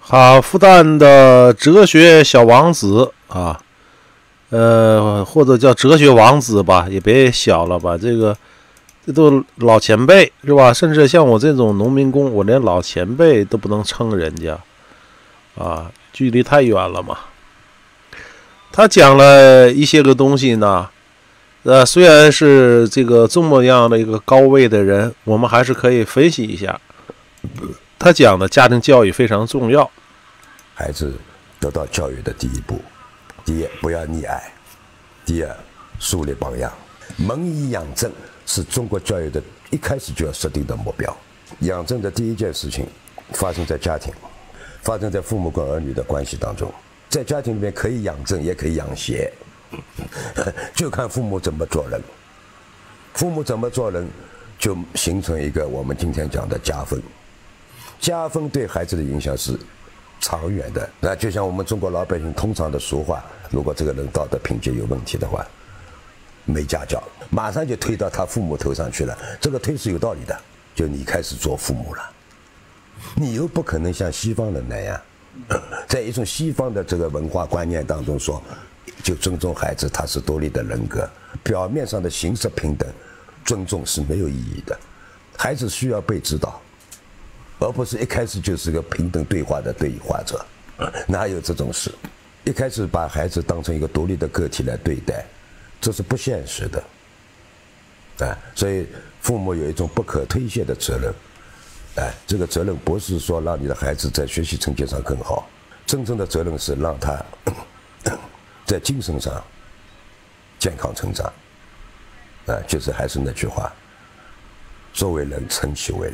好，复旦的哲学小王子啊，或者叫哲学王子吧，也别小了吧，这都老前辈是吧？甚至像我这种农民工，我连老前辈都不能称人家啊，距离太远了嘛。他讲了一些个东西呢，虽然是这么样的一个高位的人，我们还是可以分析一下。他讲的家庭教育非常重要。 孩子得到教育的第一步，第一，不要溺爱；第二，树立榜样。蒙以养正是中国教育的一开始就要设定的目标。养正的第一件事情发生在家庭，发生在父母跟儿女的关系当中。在家庭里面可以养正，也可以养邪，就看父母怎么做人。父母怎么做人，就形成一个我们今天讲的家风。家风对孩子的影响是长远的。那就像我们中国老百姓通常的俗话，如果这个人道德品阶有问题的话，没家教，马上就推到他父母头上去了。这个推是有道理的，就你开始做父母了，你又不可能像西方人那样，在一种西方的这个文化观念当中说，就尊重孩子，他是独立的人格，表面上的形式平等，尊重是没有意义的。孩子需要被指导，而不是一开始就是个平等对话的对话者，哪有这种事？一开始把孩子当成一个独立的个体来对待，这是不现实的。所以父母有一种不可推卸的责任。这个责任不是说让你的孩子在学习成绩上更好，真正的责任是让他在精神上健康成长。就是还是那句话，作为人，诚其为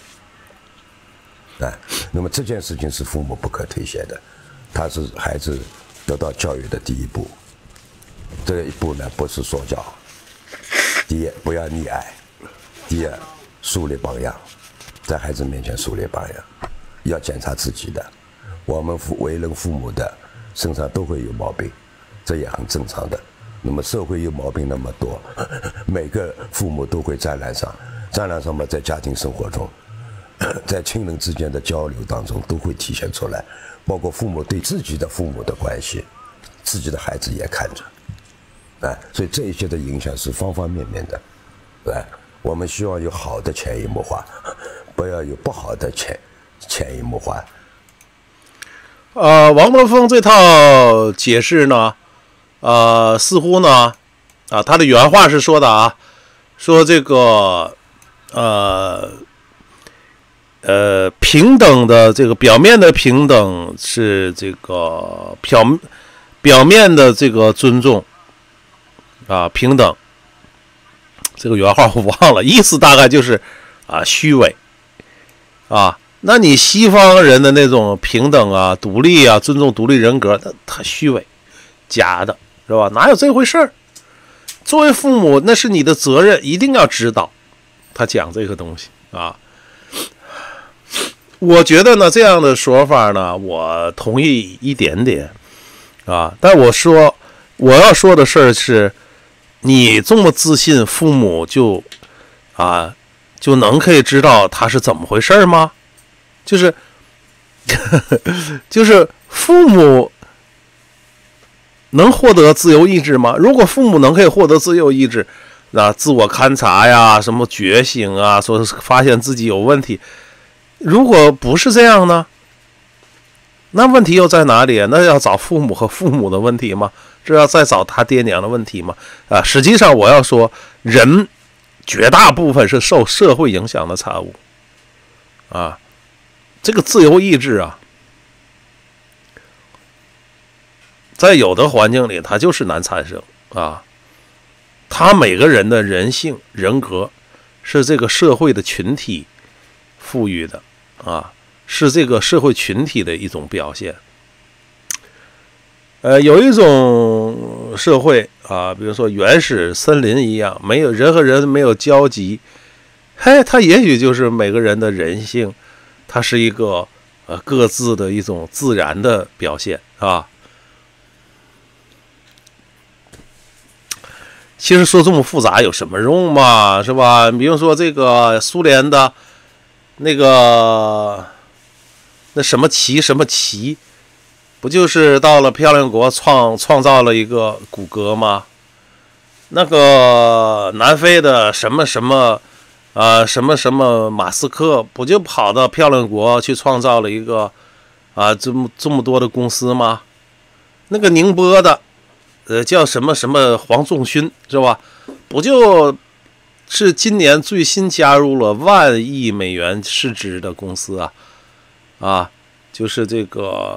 人。那么这件事情是父母不可推卸的，它是孩子得到教育的第一步。这一步呢，不是说教。第一，不要溺爱；第二，树立榜样，在孩子面前树立榜样。要检查自己的，我们为人父母的身上都会有毛病，这也很正常的。那么社会有毛病那么多，每个父母都会沾染上，沾染上嘛，在家庭生活中，在亲人之间的交流当中都会体现出来，包括父母对自己的父母的关系，自己的孩子也看着。所以这一些的影响是方方面面的。我们希望有好的潜移默化，不要有不好的潜移默化。 王德峰这套解释呢，似乎呢，他的原话是说的啊，说这个平等的这个表面的平等是这个表面的这个尊重平等，这个原话我忘了，意思大概就是虚伪那你西方人的那种平等独立尊重独立人格，他虚伪假的是吧？哪有这回事儿？作为父母，那是你的责任，一定要知道。他讲这个东西我觉得呢，这样的说法呢，我同意一点点但我要说的事儿是，你这么自信，父母就能可以知道他是怎么回事吗？就是父母能获得自由意志吗？如果父母可以获得自由意志，那自我勘察呀，什么觉醒说发现自己有问题，如果不是这样呢？那问题又在哪里？那要找父母和父母的问题吗？这要再找他爹娘的问题吗？实际上我要说，人绝大部分是受社会影响的产物这个自由意志在有的环境里它就是难产生他每个人的人性人格是这个社会的群体赋予的是这个社会群体的一种表现。有一种社会比如说原始森林一样，没有人和人没有交集，它也许就是每个人的人性，它是一个各自的一种自然的表现其实说这么复杂有什么用嘛，是吧？比如说这个苏联的那个那什么旗什么旗，不就是到了漂亮国创造了一个谷歌吗？那个南非的什么什么什么什么马斯克，不就跑到漂亮国去创造了一个这么多的公司吗？那个宁波的叫什么什么黄仲勋是吧？不就是今年最新加入了10000亿美元市值的公司就是这个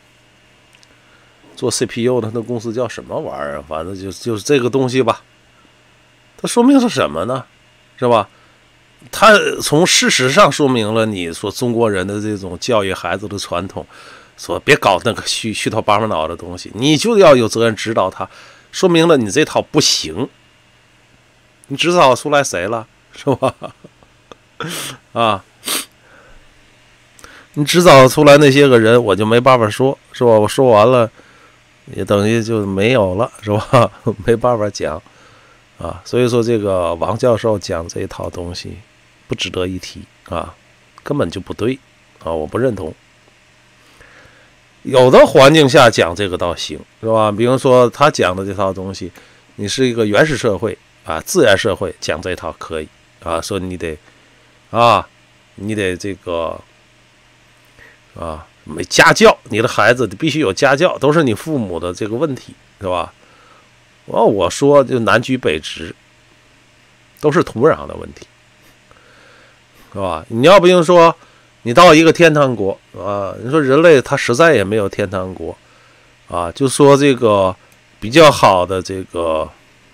做 CPU 的那公司叫什么玩意儿？反正就是这个东西吧。它说明是什么呢？是吧？它从事实上说明了你说中国人的这种教育孩子的传统，说别搞那个虚头巴脑的东西，你就要有责任指导他，说明了你这套不行。你指导出来谁了？是吧？你指导出来那些个人，我就没办法说，是吧？我说完了，也等于就没有了，是吧？没办法讲所以说这个王教授讲这一套东西不值得一提根本就不对我不认同。有的环境下讲这个倒行，是吧？比如说他讲的这套东西，你是一个原始社会自然社会，讲这套可以说你得这个没家教，你的孩子必须有家教，都是你父母的这个问题，是吧？我说就南居北直，都是土壤的问题，是吧？你要不用说，你到一个天堂国你说人类他实在也没有天堂国就说这个比较好的这个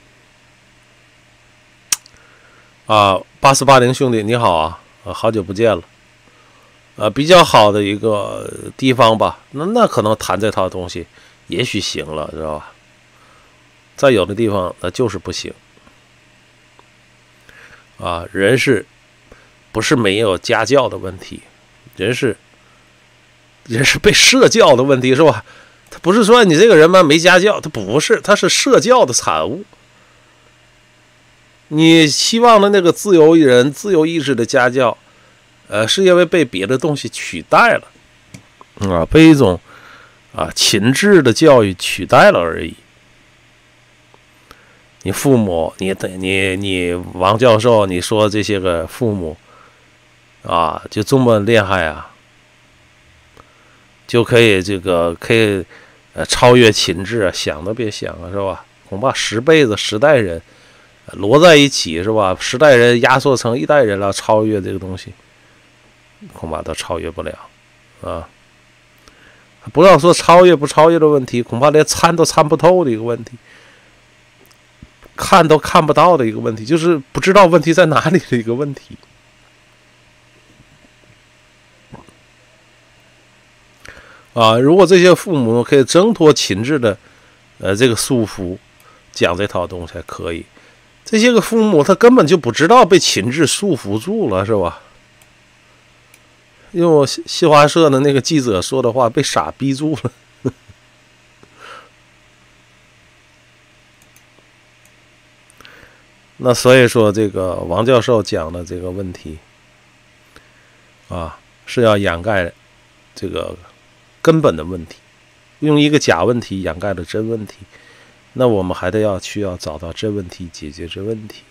8480兄弟你好好久不见了比较好的一个地方吧，那可能谈这套东西也许行了，知道吧？在有的地方那就是不行人是不是没有家教的问题？人是被社教的问题，是吧？他不是说你这个人嘛没家教，他不是，他是社教的产物。你希望的那个自由人、自由意识的家教，是因为被别的东西取代了被一种情志的教育取代了而已。你父母，你王教授，你说这些个父母就这么厉害就可以超越情志想都别想是吧？恐怕10辈子10代人摞在一起，是吧？10代人压缩成1代人了，超越这个东西，恐怕都超越不了不要说超越不超越的问题，恐怕连参都参不透的一个问题，看都看不到的一个问题，就是不知道问题在哪里的一个问题如果这些父母可以挣脱情志的这个束缚，讲这套东西还可以。这些个父母他根本就不知道被情志束缚住了，是吧？用新华社的那个记者说的话，被傻逼住了那所以说这个王教授讲的这个问题是要掩盖这个根本的问题，用一个假问题掩盖了真问题，那我们还得需要找到真问题，解决这问题